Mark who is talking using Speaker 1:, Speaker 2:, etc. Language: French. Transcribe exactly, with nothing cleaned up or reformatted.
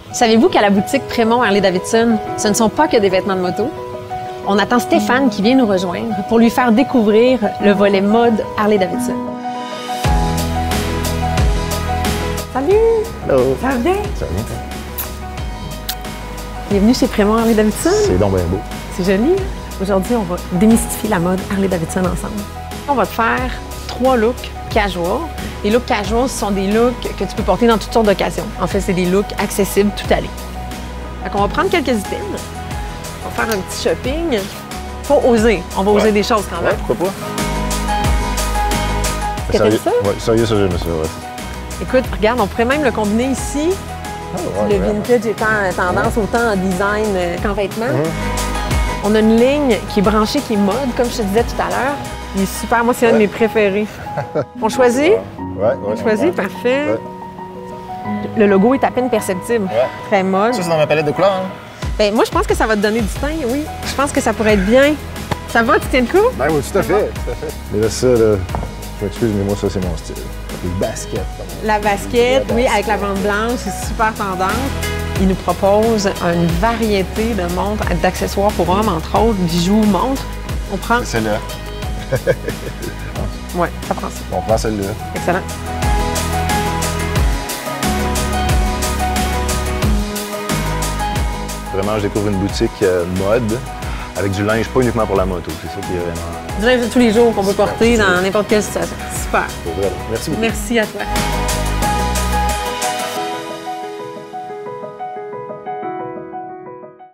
Speaker 1: Savez-vous qu'à la boutique Prémont Harley-Davidson, ce ne sont pas que des vêtements de moto? On attend Stéphane qui vient nous rejoindre pour lui faire découvrir le volet mode Harley-Davidson. Salut!
Speaker 2: Hello!
Speaker 1: Ça va bien?
Speaker 2: Ça va bien, toi?
Speaker 1: Bienvenue chez Prémont Harley-Davidson.
Speaker 2: C'est donc bien beau.
Speaker 1: C'est joli. Aujourd'hui, on va démystifier la mode Harley-Davidson ensemble. On va te faire trois looks casual. Les looks casual, ce sont des looks que tu peux porter dans toutes sortes d'occasions. En fait, c'est des looks accessibles tout allés. Fait qu'on va prendre quelques items. On va faire un petit shopping. Faut oser. On va
Speaker 2: ouais.
Speaker 1: oser des choses quand même.
Speaker 2: Ouais, pourquoi pas?
Speaker 1: Est-ce que t'aimes ça?
Speaker 2: Oui, sérieux, ça, j'aime ça, ouais.
Speaker 1: Écoute, regarde, on pourrait même le combiner ici.
Speaker 2: Oh, ouais,
Speaker 1: le
Speaker 2: ouais.
Speaker 1: vintage étant tendance ouais. autant en design qu'en vêtements.
Speaker 2: Mm-hmm.
Speaker 1: On a une ligne qui est branchée, qui est mode, comme je te disais tout à l'heure. Il est super. Moi, c'est ouais. un de mes préférés. On le choisit?
Speaker 2: Ouais, ouais.
Speaker 1: On le choisit? Ouais. Parfait.
Speaker 2: Ouais.
Speaker 1: Le logo est à peine perceptible.
Speaker 2: Ouais.
Speaker 1: Très mode.
Speaker 2: Ça, c'est dans ma palette de couleurs, hein?
Speaker 1: Ben, moi, je pense que ça va te donner du teint, oui. Je pense que ça pourrait être bien. Ça va? Tu tiens le coup?
Speaker 2: Ben oui, tout à fait, tout à fait. Mais là, ça, là, je m'excuse, mais moi, ça, c'est mon style. Les baskets.
Speaker 1: La basket, oui, avec la bande blanche, c'est super tendance. Il nous propose une variété de montres, d'accessoires pour hommes, entre autres, bijoux, montres. On prend...
Speaker 2: C'est celle-là.
Speaker 1: Oui, ça prend ça.
Speaker 2: On prend celle-là.
Speaker 1: Excellent.
Speaker 2: Vraiment, je découvre une boutique euh, mode avec du linge, pas uniquement pour la moto. C'est ça qui est vraiment...
Speaker 1: Du linge de tous les jours qu'on peut porter dans n'importe quelle situation. Super.
Speaker 2: Merci beaucoup.
Speaker 1: Merci à toi.